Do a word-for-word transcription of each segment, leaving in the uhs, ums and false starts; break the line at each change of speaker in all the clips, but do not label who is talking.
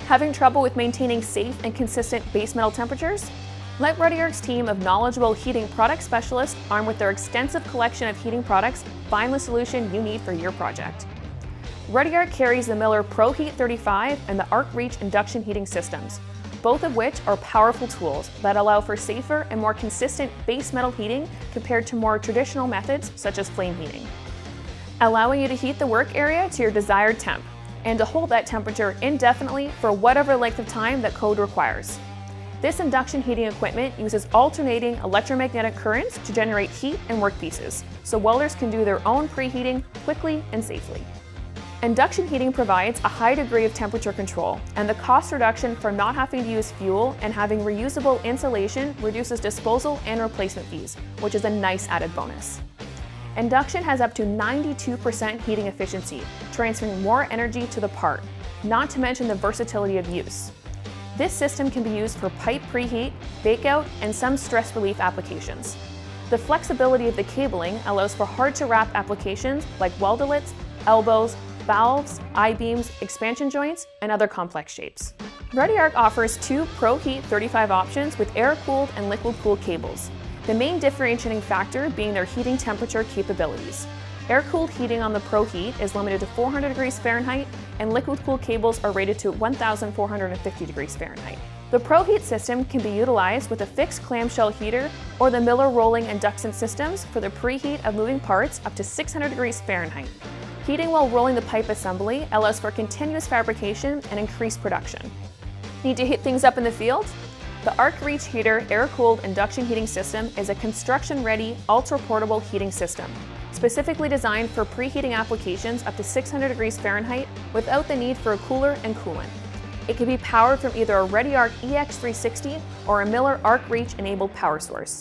Having trouble with maintaining safe and consistent base metal temperatures? Let ReadyArc's team of knowledgeable heating product specialists, armed with their extensive collection of heating products, find the solution you need for your project. ReadyArc carries the Miller ProHeat thirty-five and the ArcReach Induction Heating systems, both of which are powerful tools that allow for safer and more consistent base metal heating compared to more traditional methods such as flame heating, allowing you to heat the work area to your desired temp and to hold that temperature indefinitely for whatever length of time that code requires. This induction heating equipment uses alternating electromagnetic currents to generate heat in workpieces, so welders can do their own preheating quickly and safely. Induction heating provides a high degree of temperature control, and the cost reduction from not having to use fuel and having reusable insulation reduces disposal and replacement fees, which is a nice added bonus. Induction has up to ninety-two percent heating efficiency, transferring more energy to the part, not to mention the versatility of use. This system can be used for pipe preheat, bakeout, and some stress relief applications. The flexibility of the cabling allows for hard-to-wrap applications like weldolets, elbows, valves, I-beams, expansion joints, and other complex shapes. ReadyArc offers two ProHeat thirty-five options with air-cooled and liquid-cooled cables, the main differentiating factor being their heating temperature capabilities. Air-cooled heating on the ProHeat is limited to four hundred degrees Fahrenheit, and liquid-cooled cables are rated to one thousand four hundred fifty degrees Fahrenheit. The ProHeat system can be utilized with a fixed clamshell heater or the Miller rolling induction systems for the preheat of moving parts up to six hundred degrees Fahrenheit. Heating while rolling the pipe assembly allows for continuous fabrication and increased production. Need to heat things up in the field? The ArcReach Heater air-cooled induction heating system is a construction-ready, ultra-portable heating system, specifically designed for preheating applications up to six hundred degrees Fahrenheit without the need for a cooler and coolant. It can be powered from either a ReadyArc E X three sixty or a Miller ArcReach-enabled power source.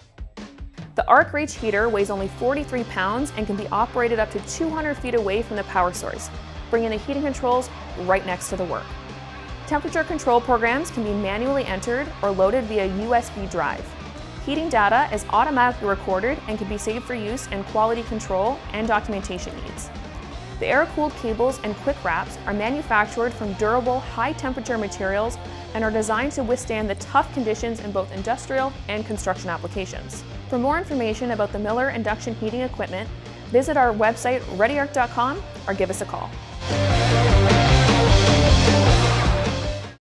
The ArcReach heater weighs only forty-three pounds and can be operated up to two hundred feet away from the power source, bringing the heating controls right next to the work. Temperature control programs can be manually entered or loaded via U S B drive. Heating data is automatically recorded and can be saved for use in quality control and documentation needs. The air-cooled cables and quick wraps are manufactured from durable, high-temperature materials and are designed to withstand the tough conditions in both industrial and construction applications. For more information about the Miller induction heating equipment, visit our website readyarc dot com or give us a call.